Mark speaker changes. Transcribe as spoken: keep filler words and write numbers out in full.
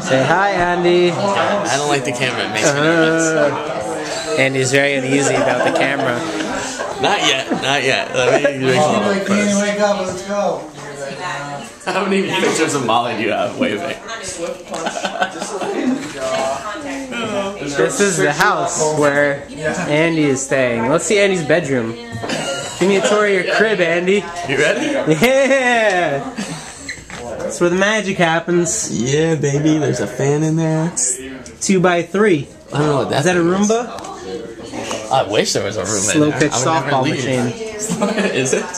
Speaker 1: Say hi, Andy.
Speaker 2: I don't like the camera. It makes me nervous.
Speaker 1: Uh, Andy's very uneasy about the camera.
Speaker 2: Not yet. Not yet. Let me drink some
Speaker 3: Like, can you wake up? Let's go.
Speaker 2: How many pictures of Molly do you have waving?
Speaker 1: This is the house where Andy is staying. Let's see Andy's bedroom. Give me a tour of your crib, Andy.
Speaker 2: You ready?
Speaker 1: Yeah! That's where the magic happens.
Speaker 2: Yeah, baby. There's a fan in there.
Speaker 1: Two by three.
Speaker 2: I don't know what that
Speaker 1: Is that a
Speaker 2: thing is.
Speaker 1: Roomba?
Speaker 2: I wish there was a room
Speaker 1: Slow
Speaker 2: in there.
Speaker 1: pitch
Speaker 2: I would never
Speaker 1: softball
Speaker 2: leave.
Speaker 1: machine.
Speaker 2: Is it?